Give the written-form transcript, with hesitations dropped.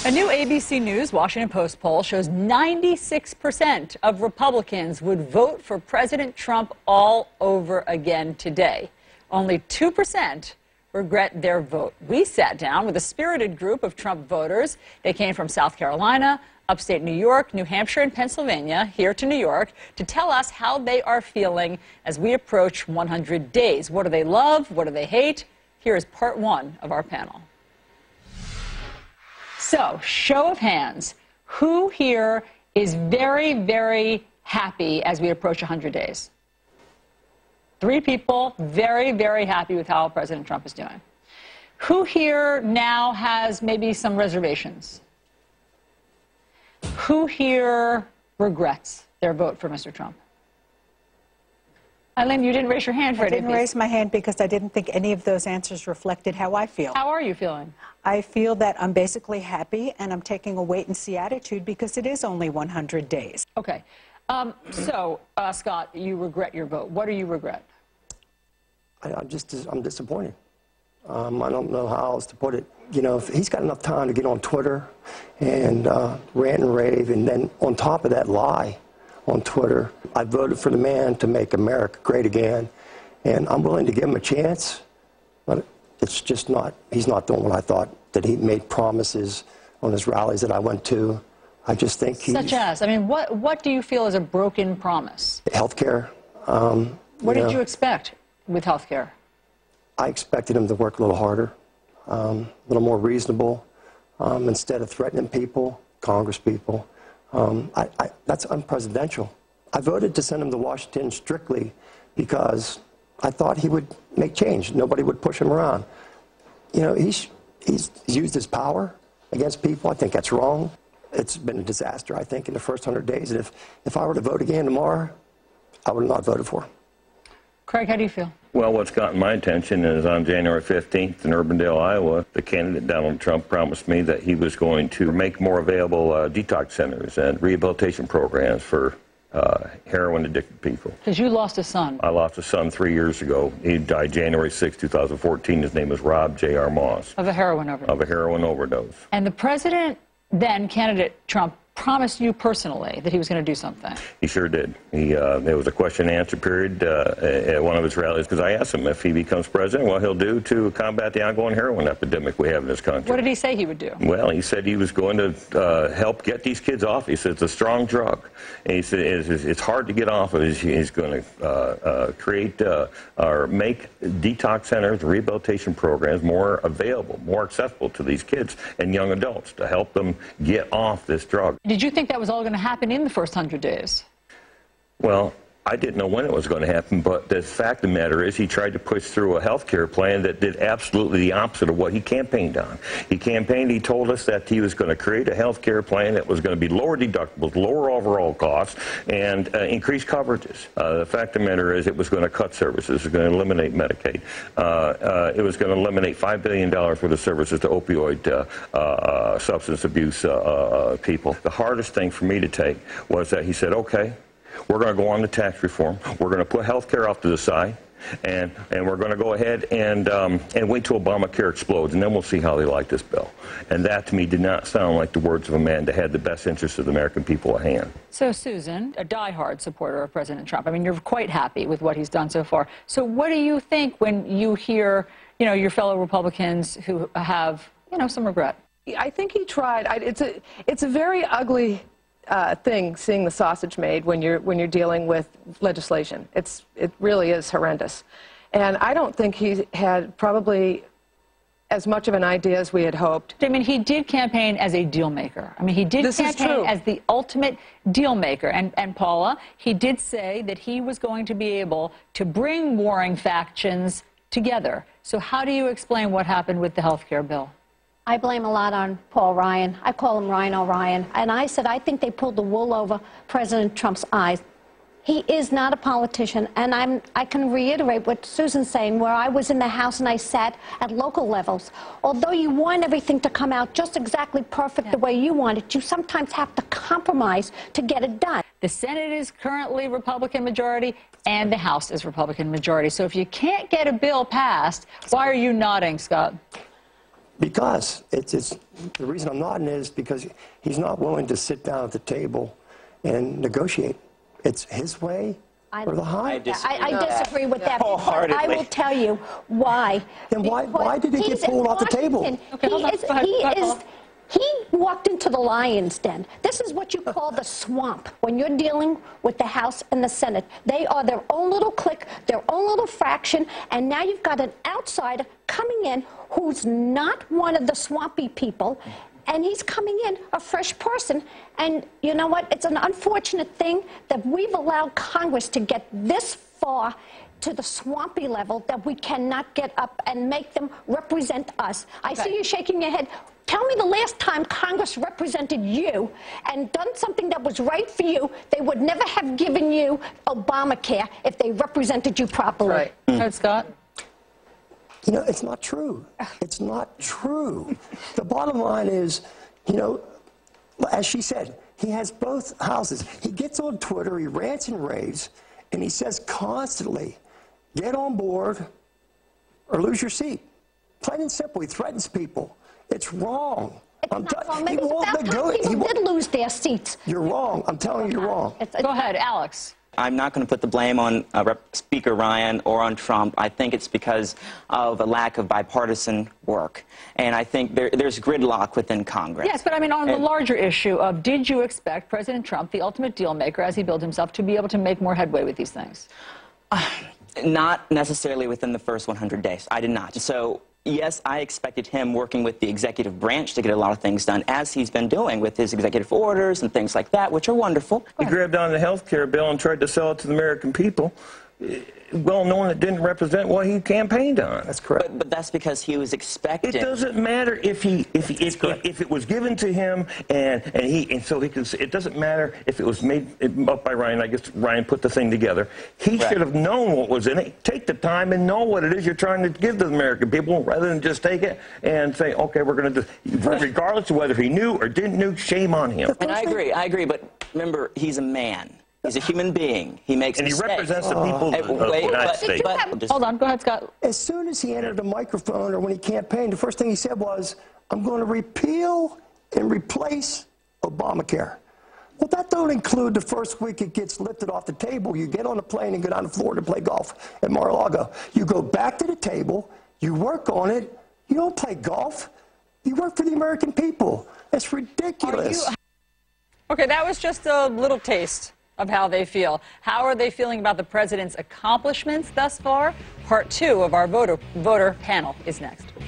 A new ABC News Washington Post poll shows 96% of Republicans would vote for President Trump all over again today. Only 2% regret their vote. We sat down with a spirited group of Trump voters. They came from South Carolina, upstate New York, New Hampshire, and Pennsylvania, here to New York, to tell us how they are feeling as we approach 100 days. What do they love? What do they hate? Here is part one of our panel. So, show of hands, who here is very, very happy as we approach 100 days? 3 people very, very happy with how President Trump is doing. Who here now has maybe some reservations? Who here regrets their vote for Mr. Trump? Eileen, you didn't raise your hand for I didn't raise my hand because I didn't think any of those answers reflected how I feel. How are you feeling? I feel that I'm basically happy, and I'm taking a wait-and-see attitude because it is only 100 days. Okay. Scott, you regret your vote. What do you regret? I'm disappointed. I don't know how else to put it. You know, if he's got enough time to get on Twitter and rant and rave, and then on top of that lie on Twitter. I voted for the man to make America great again, and I'm willing to give him a chance, but it's just not, he's not doing what I thought, that he made promises on his rallies that I went to. I just think he's... Such as? I mean, what do you feel is a broken promise? Healthcare. What did you expect with healthcare? I expected him to work a little harder, a little more reasonable, instead of threatening people, Congress people. That's unpresidential. I voted to send him to Washington strictly because I thought he would make change. Nobody would push him around. You know, he's used his power against people. I think that's wrong. It's been a disaster, I think, in the first 100 days. And if I were to vote again tomorrow, I would have not voted for him. Craig, how do you feel? Well, what's gotten my attention is on January 15th in Urbandale, Iowa, the candidate Donald Trump promised me that he was going to make more available detox centers and rehabilitation programs for heroin-addicted people. Because you lost a son. I lost a son 3 years ago. He died January 6, 2014. His name was Rob J.R. Moss. Of a heroin overdose. Of a heroin overdose. And the president, then candidate Trump, promised you personally that he was going to do something. He sure did. There was a question and answer period at one of his rallies because I asked him if he becomes president what he'll do to combat the ongoing heroin epidemic we have in this country. What did he say he would do? Well, he said he was going to help get these kids off. He said it's a strong drug. And he said it's hard to get off of it. He's going to create or make detox centers, rehabilitation programs more available, more accessible to these kids and young adults to help them get off this drug. Did you think that was all going to happen in the first 100 days? Well, I didn't know when it was going to happen, but the fact of the matter is he tried to push through a health care plan that did absolutely the opposite of what he campaigned on. He told us that he was going to create a health care plan that was going to be lower deductibles, lower overall costs, and increase coverages. The fact of the matter is it was going to cut services. It was going to eliminate Medicaid. It was going to eliminate $5 billion worth of services to opioid substance abuse people. The hardest thing for me to take was that he said, okay, we're going to go on to tax reform. We're going to put health care off to the side, and we're going to go ahead and wait till Obamacare explodes, and then we'll see how they like this bill. And that, to me, did not sound like the words of a man that had the best interests of the American people at hand. So, Susan, a diehard supporter of President Trump, I mean, you're quite happy with what he's done so far. So what do you think when you hear, you know, your fellow Republicans who have, you know, some regret? I think he tried. It's a very ugly thing, seeing the sausage made when you're dealing with legislation. It really is horrendous, and I don't think he had probably as much of an idea as we had hoped. I mean, he did campaign as a deal maker. I mean, he did campaign as the ultimate deal maker. And Paula, he did say that he was going to be able to bring warring factions together. So how do you explain what happened with the health care bill? I blame a lot on Paul Ryan. I call him Ryan O'Ryan. And I said, I think they pulled the wool over President Trump's eyes. He is not a politician. And I can reiterate what Susan's saying, where I was in the House and I sat at local levels. Although you want everything to come out just exactly perfect the way you want it, you sometimes have to compromise to get it done. The Senate is currently Republican majority and the House is Republican majority. So if you can't get a bill passed, why are you nodding, Scott? Because the reason I'm nodding is because he's not willing to sit down at the table and negotiate. It's his way or the highway. I disagree with that. Wholeheartedly. I will tell you why. Then why did he get pulled off the table? Okay, hold on. Go ahead. He walked into the lion's den. This is what you call the swamp when you're dealing with the House and the Senate. They are their own little clique, their own little fraction, and now you've got an outsider coming in who's not one of the swampy people, and he's coming in a fresh person. And you know what? It's an unfortunate thing that we've allowed Congress to get this far to the swampy level that we cannot get up and make them represent us. I see you shaking your head. Tell me the last time Congress represented you and done something that was right for you. They would never have given you Obamacare if they represented you properly. Right. Right, Scott? You know, it's not true. It's not true. The bottom line is, you know, as she said, he has both houses. He gets on Twitter, he rants and raves, and he says constantly, get on board or lose your seat. Plain and simple, he threatens people. It's wrong. It's not wrong. Maybe it's about time people did lose their seats. You're wrong. I'm telling you, you're wrong. Go ahead, Alex. I'm not going to put the blame on Speaker Ryan or on Trump. I think it's because of a lack of bipartisan work. And I think there's gridlock within Congress. Yes, but I mean, on the larger issue of did you expect President Trump, the ultimate deal maker, as he built himself, to be able to make more headway with these things? Not necessarily within the first 100 days. I did not. So, yes, I expected him working with the executive branch to get a lot of things done, as he's been doing with his executive orders and things like that, which are wonderful. He grabbed on the health care bill and tried to sell it to the American people, well knowing it didn't represent what he campaigned on. That's correct. But that's because he was expecting. It doesn't matter if it was given to him and so he could. It doesn't matter if it was made up by Ryan. I guess Ryan put the thing together. He should have known what was in it. Take the time and know what it is you're trying to give to the American people, rather than just take it and say, okay, we're going to do. Regardless of whether he knew or didn't know, shame on him. And I agree. But remember, he's a man. He's a human being. He makes mistakes. And he represents the people of the United States. Hold on. Go ahead, Scott. As soon as he entered the microphone or when he campaigned, the first thing he said was, I'm going to repeal and replace Obamacare. Well, that don't include the first week it gets lifted off the table. You get on a plane and go down to Florida to play golf at Mar-a-Lago. You go back to the table. You work on it. You don't play golf. You work for the American people. It's ridiculous. Okay, that was just a little taste of how they feel. How are they feeling about the president's accomplishments thus far? Part 2 of our voter panel is next.